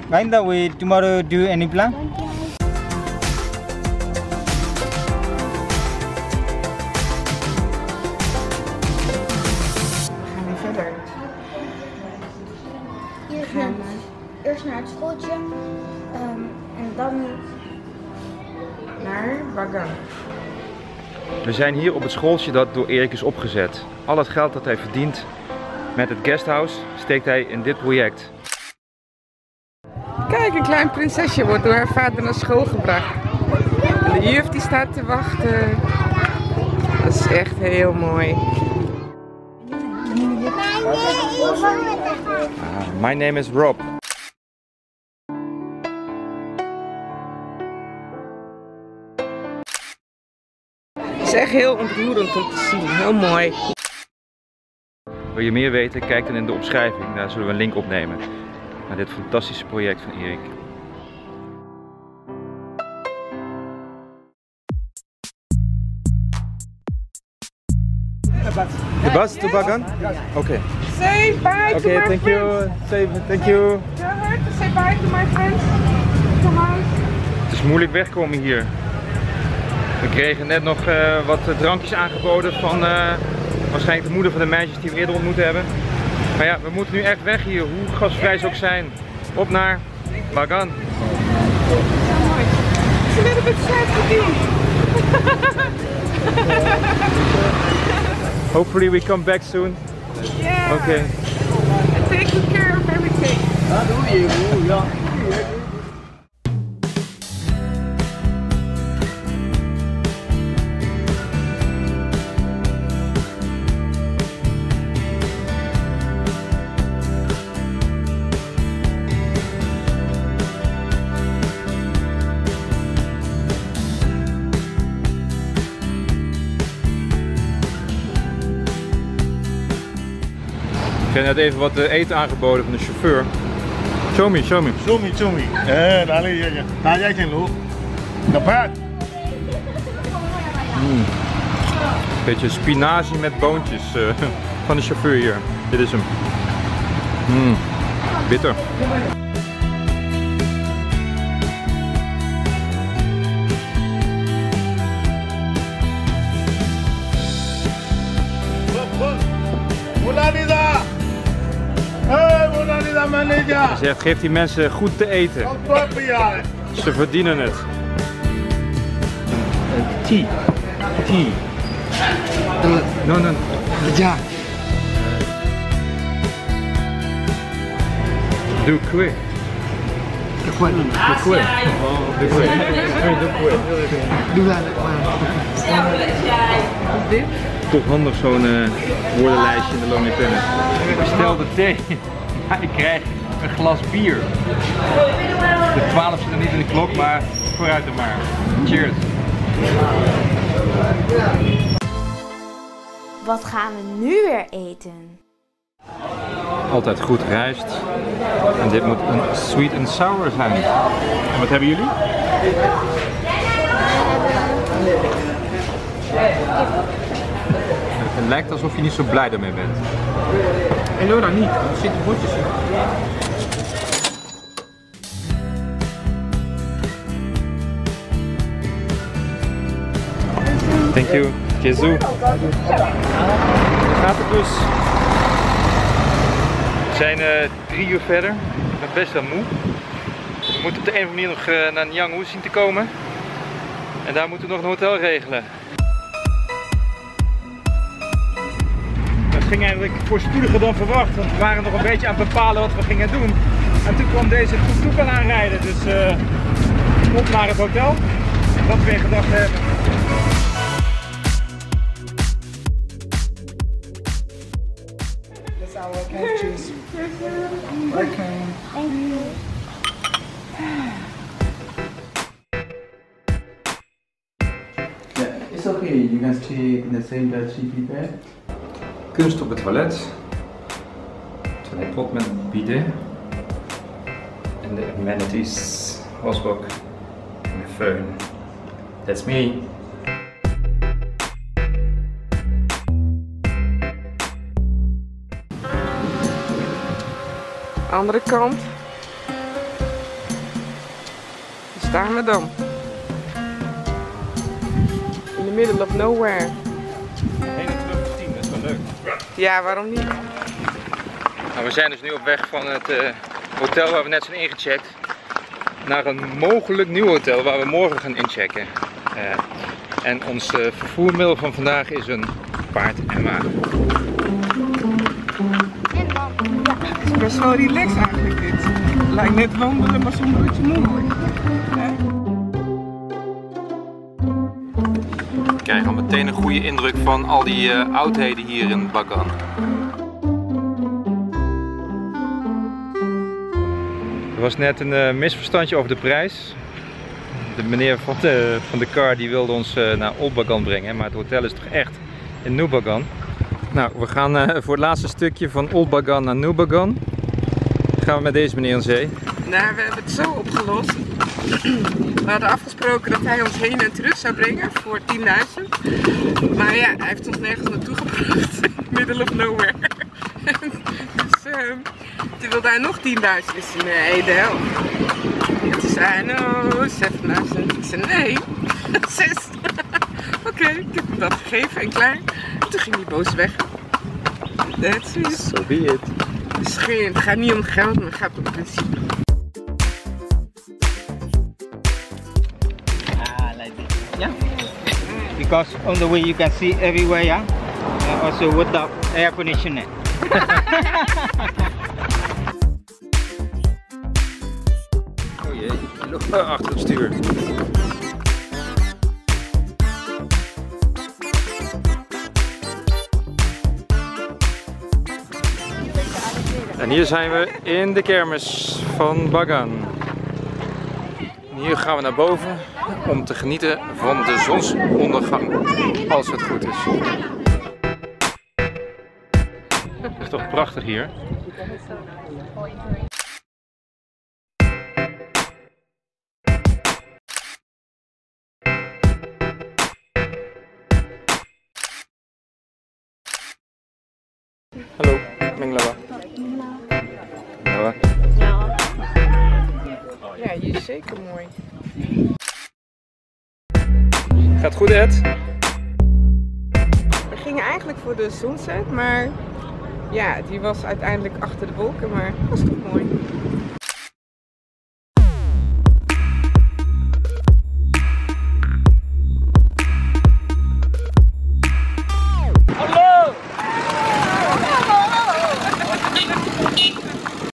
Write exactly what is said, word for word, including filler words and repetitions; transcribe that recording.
By the way, tomorrow do any plan? Eerst naar, eerst naar het schooltje um, en dan naar Bagan. We zijn hier op het schooltje dat door Erik is opgezet. Al het geld dat hij verdient met het guesthouse steekt hij in dit project. Kijk, een klein prinsesje wordt door haar vader naar school gebracht. En de juf die staat te wachten. Dat is echt heel mooi. Ah, my name is Rob. Het is echt heel ontroerend om te zien. Heel mooi. Wil je meer weten? Kijk dan in de opschrijving. Daar zullen we een link opnemen naar dit fantastische project van Erik. The bus to Bagan? Oké. Say bye to Oké, my thank friends. you. Say, thank you. Tell her to say bye to my friends. Come on. Het is moeilijk wegkomen hier. We kregen net nog uh, wat drankjes aangeboden van uh, waarschijnlijk de moeder van de meisjes die we eerder ontmoet hebben. Maar ja, we moeten nu echt weg hier, hoe gastvrij ze ook zijn. Op naar Bagan. It's a little bit sad for me. Hopefully we come back soon. Yeah. Okay. And take good care of everything. Ik heb net even wat eten aangeboden van de chauffeur. Show me, show me. Show me, show me. Eh, daar lig je. Daar jij geen loop. Kapot. Mm. Beetje spinazie met boontjes uh, van de chauffeur hier. Dit is hem. Mm. Bitter. Hij zegt, geef die mensen goed te eten. Ze verdienen het. Tea. Tea. No, no. Ja. Doe quick. Doe quick. Doe quick. Doe quick. Doe quick. Doe dat maar. Dit? Toch handig zo'n uh, woordenlijstje in de Lonely Planet. Ik bestelde thee. Ja, ik krijg een glas bier. De twaalf zit er niet in de klok, maar vooruit er maar. Cheers. Wat gaan we nu weer eten? Altijd goed rijst. En dit moet een sweet and sour zijn. En wat hebben jullie? Het lijkt alsof je niet zo blij ermee bent. En Laura niet, er zitten bordjes in. Thank you. Jezu. Gaat het dus? We zijn uh, drie uur verder. Ik ben best wel moe. We moeten op de een of andere manier nog uh, naar Nyang zien te komen. En daar moeten we nog een hotel regelen. Het ging eigenlijk voorspoediger dan verwacht, want we waren nog een beetje aan het bepalen wat we gingen doen. En toen kwam deze tuk-tuk al aanrijden, dus uh, op naar het hotel. Wat we weer gedacht hebben. That's our countries. Welcome. Thank you. Yeah, it's okay. You can stay in the same bed she prepared. Kunst op het toilet. Toiletpot met bidet. En de amenities. Wasbak. En de föhn. That's me. Andere kant. staan we dan. In the middle of nowhere. heen en terug voor tien, dat is wel leuk. Ja, waarom niet? Nou, we zijn dus nu op weg van het uh, hotel waar we net zijn ingecheckt naar een mogelijk nieuw hotel waar we morgen gaan inchecken. Uh, en ons uh, vervoermiddel van vandaag is een paard en wagen. Het is best wel relaxed eigenlijk dit. Lijkt net wandelen, maar zonder dat je moe wordt. We krijgen al meteen een goede indruk van al die uh, oudheden hier in Bagan. Er was net een uh, misverstandje over de prijs. De meneer van de, van de car die wilde ons uh, naar Old Bagan brengen, maar het hotel is toch echt in New Bagan. Nou, we gaan uh, voor het laatste stukje van Old Bagan naar New Bagan. Gaan we met deze meneer aan zee. Nou, we hebben het zo opgelost. We hadden afgesproken dat hij ons heen en terug zou brengen voor tienduizend. Maar ja, hij heeft ons nergens naartoe gebracht. Middle of nowhere. Dus uh, toen wilde hij nog tienduizend. Ik zei nee, de helft. En toen zei hij no, zevenduizend. Ik zei nee, zes. Oké, okay, ik heb hem dat gegeven en klaar. En toen ging hij boos weg. That's it. So be it. Dus geen, het gaat niet om geld, maar het gaat om principe. Ah, like this. Yeah. Because on the way you can see everywhere, yeah. And also with the air conditioner. Oh jee, je loopt achter het stuur. En hier zijn we in de kermis van Bagan. En hier gaan we naar boven om te genieten van de zonsondergang, als het goed is. Het is toch prachtig hier. Hallo, Menglawa. Menglawa. Ja, hier is zeker mooi. Gaat goed, Ed? We gingen eigenlijk voor de sunset, maar ja, die was uiteindelijk achter de wolken, maar dat was toch mooi.